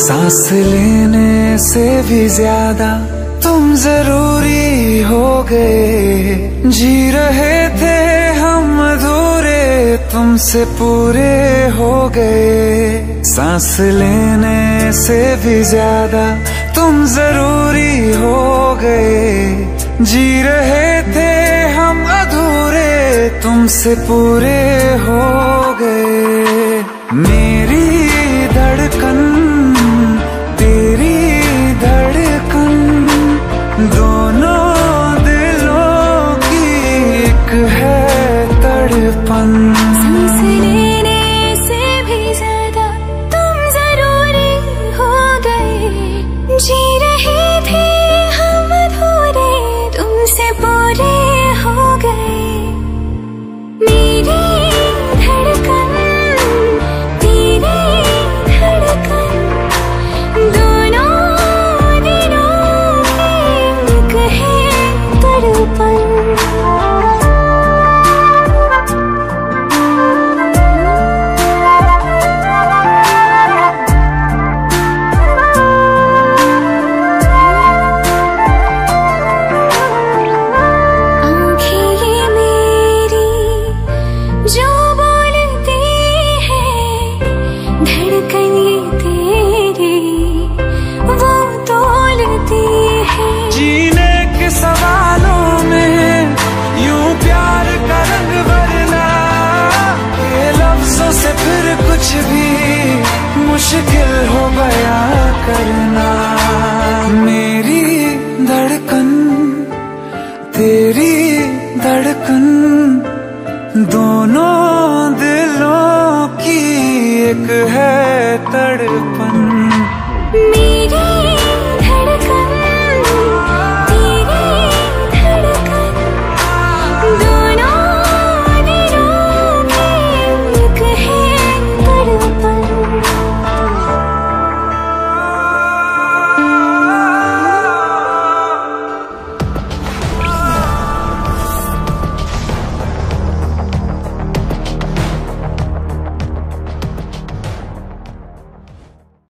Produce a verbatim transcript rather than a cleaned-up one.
सांस लेने से भी ज्यादा तुम जरूरी हो गए। जी रहे थे हम अधूरे, तुमसे पूरे हो गए। सांस लेने से भी ज्यादा तुम जरूरी हो गए। जी रहे थे हम अधूरे, तुमसे पूरे हो गए। मेरी धड़कन तेरी धड़कन, दोनों दिलों की एक है तड़पन। सांस लेने से भी ज्यादा तुम जरूरी हो गए। जी रहे थे हम अधूरे, तुमसे पूरे हो गए। मेरी धड़कन तेरी धड़कन, दोनों दिलों की एक है तड़पन। मुश्किल हो गया करना। मेरी धड़कन तेरी धड़कन, दोनों दिलों की एक है तड़पन।